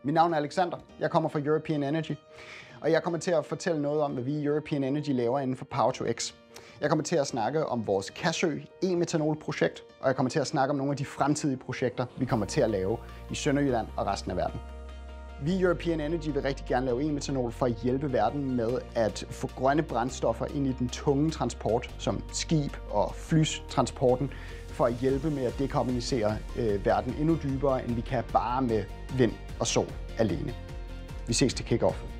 Mit navn er Alexander. Jeg kommer fra European Energy, og jeg kommer til at fortælle noget om, hvad vi i European Energy laver inden for Power-to-X. Jeg kommer til at snakke om vores Kassø e-metanol-projekt, og jeg kommer til at snakke om nogle af de fremtidige projekter, vi kommer til at lave i Sønderjylland og resten af verden. Vi i European Energy vil rigtig gerne lave e-metanol for at hjælpe verden med at få grønne brændstoffer ind i den tunge transport, som skib- og flytransporten, for at hjælpe med at dekarbonisere verden endnu dybere, end vi kan bare med vind og sol alene. Vi ses til kick-off.